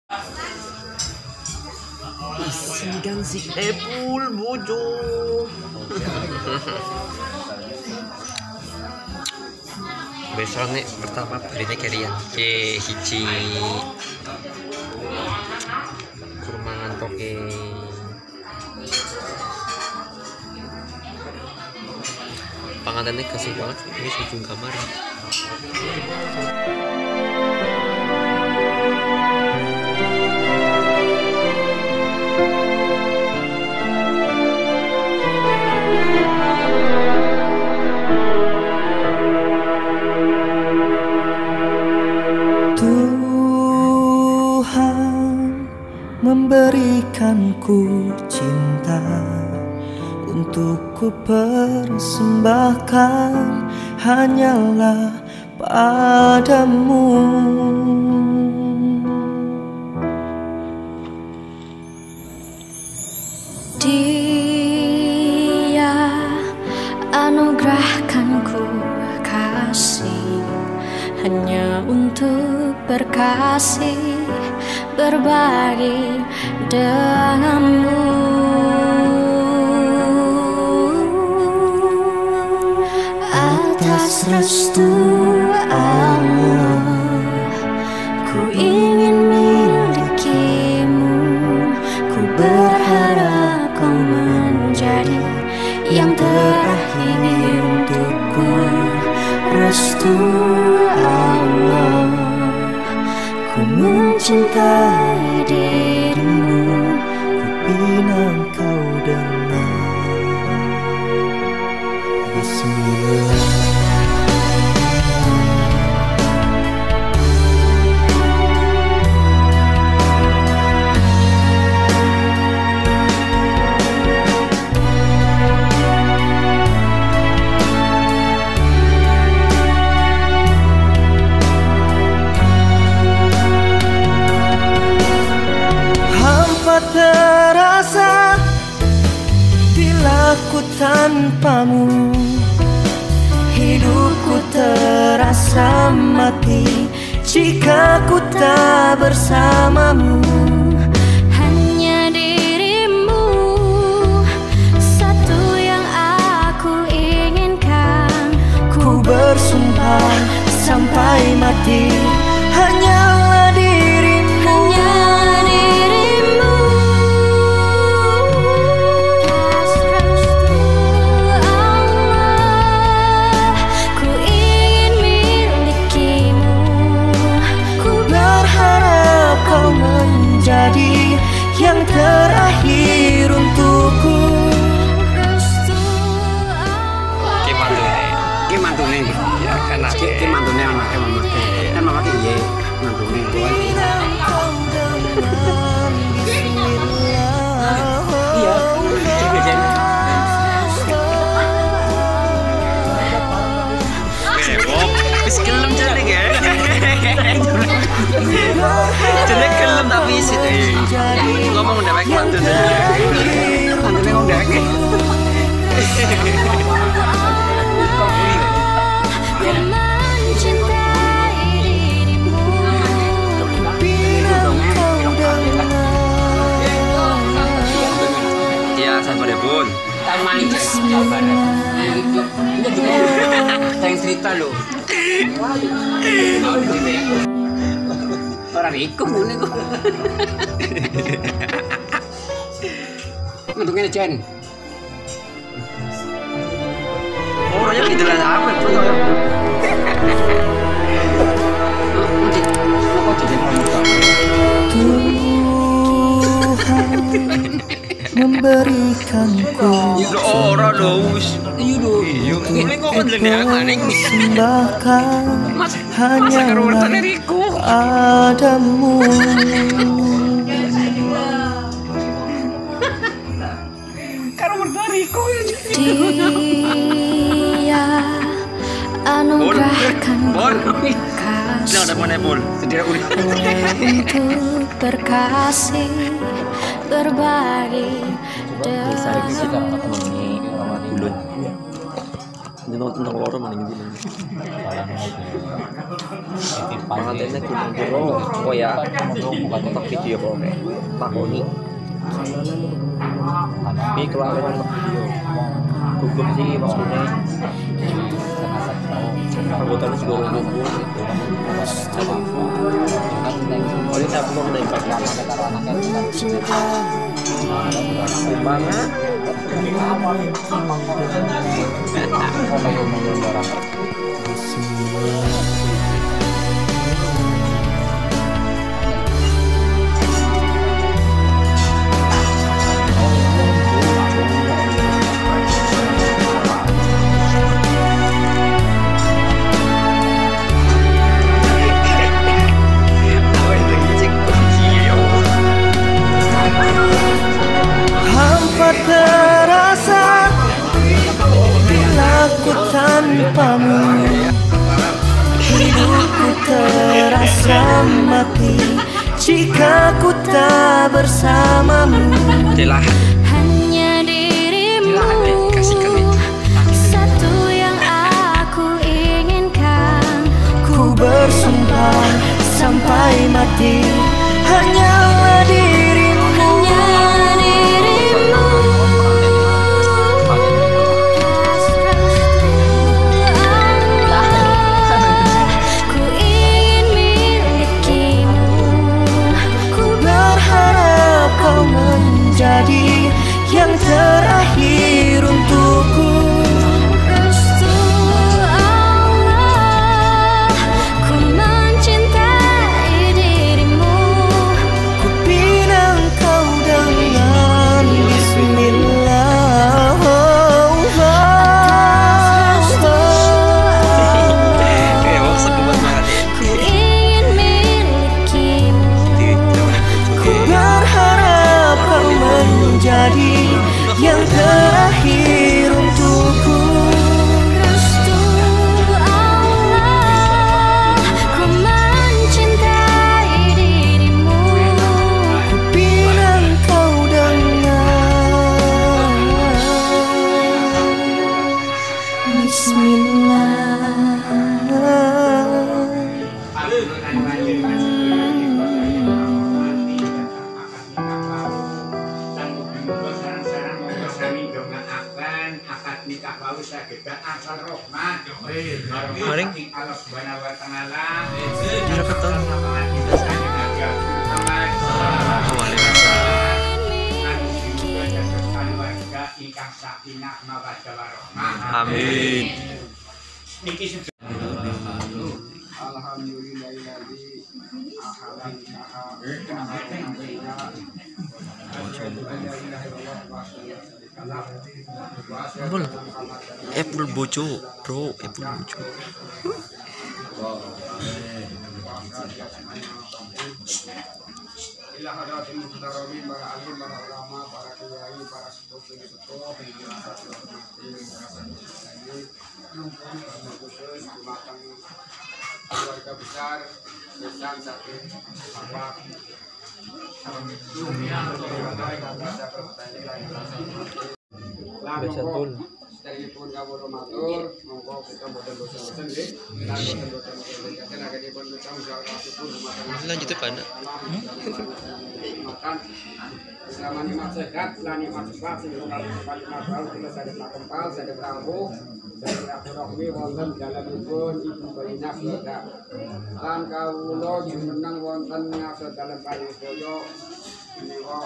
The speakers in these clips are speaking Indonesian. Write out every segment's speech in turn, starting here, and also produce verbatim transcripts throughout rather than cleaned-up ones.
Isi kan si Epul bojo. Besok nih pertama belinya kalian ke hiji kurma ngantoke panganannya kasih banget ini ujung kamar. Memberikanku cinta untuk ku persembahkan hanyalah padamu. Dia anugerahkan ku kasih hanya untuk berkasih berbagi denganmu. Atas restu Allah, ku ingin milikimu. Ku berharap kau menjadi yang terakhir untukku. Restu Allah, ku mencintai dirimu, ku pinang kau dengan Bismillah. Terasa bila ku tanpamu, hidupku terasa mati jika ku tak bersamamu. Hanya dirimu satu yang aku inginkan. Ku bersumpah sampai mati hanyalah dirimu. Hanyalah dirimu. Jadi yang terakhir untukku. Ki mantune. Ki mantune. Ya kan Ki ki mantune anake mama. Kan mama ki iye mantune. Iya. Bebok, wis kelem jare ge. Jelek kelem tapi isi tuh. Ngomong udah baik mantune. Mantune ngomong dek. Iya, sabar ya, Bun. Tak manis sabar. Saya cerita lo. Orang iku ngene kok. Ngene Jen. Orangnya gitu lah apa itu? Nanti kok jadi pramuka. Tuhan memberikanku Lo ora lo wis. Iya do. Ini kok kendene aneh. persembahkan Mas, masa karo hanyalah wertane riku. padamu. Karo wertane riku. Dia anugerahkan Bon. kasih Jangan ada mana Bol. Sedih udah. untuk berkasih berbagi Saya bisa denganmu. ketemu ini ulun. nonton nang loro maning dina. Pangantene kita jero oh ya. Foto video kok kayak takoni. Tapi keluar nang video. Gugup sih maksudnya. Anggotanya seluruh buku itu. Oh ini tabung dari bagian mana? Terasa bila ku tanpamu, hidupku terasa mati jika ku tak bersamamu. Hanya dirimu satu yang aku inginkan. Ku bersumpah sampai mati hanyalah dirimu. Jadi yang terakhir untukku. Restu Allah, ku mencintai dirimu. Ku pinang kau dengan bismillah. Ku ingin milikimu. Ku berharap kau menjadi yang terakhir untukku. Restu Allah, ku mencintai dirimu. Ku pinang kau dengan bismillah. Maring Jara keton amin. Bol, Apple bojo, bro, Apple bojo. Ila hadratil muhtaramin para alim, para ulama, para kiai, para sepuh sepuh, khusus matang keluarga besar, besar sakit, bapak. Betul. Setelipun kamu matur, monggo kita boten-boten nggih. Kita boten-boten kita lagi dipun tanggung jawab pun lanjut ke mana? Makan selama nikmat sehat, selama nikmat sehat, selama nikmat tahu kita sadar kempal, sadar tahu, sadar rohmi wonten dalemipun ibu bayinya surga. Lan kawula jumeneng wonten ngasa dalem paribaya menika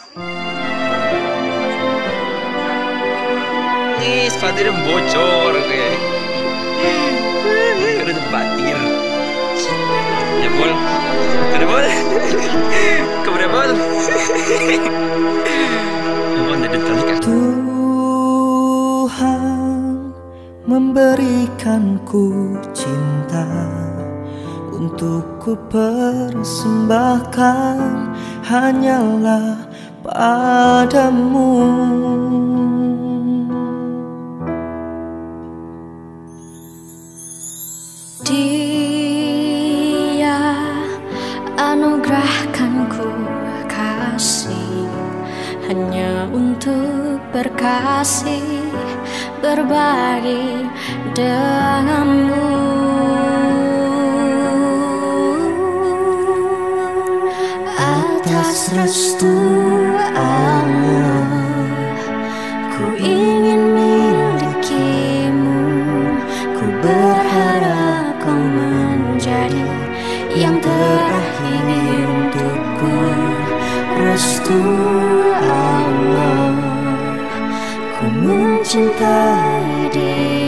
Nih, sepatunya bocor kayak. Udah terbatir. Ya bol, ada bol, kepada bol. Tuhan memberikanku cinta untuk ku persembahkan hanyalah padamu. Dia anugerahkanku kasih hanya untuk berkasih, berbagi denganmu. Atas restu Allah, ku ingin milikimu. Ku berharap kau menjadi yang terakhir untukku. Restu Allah, ku mencintai dia.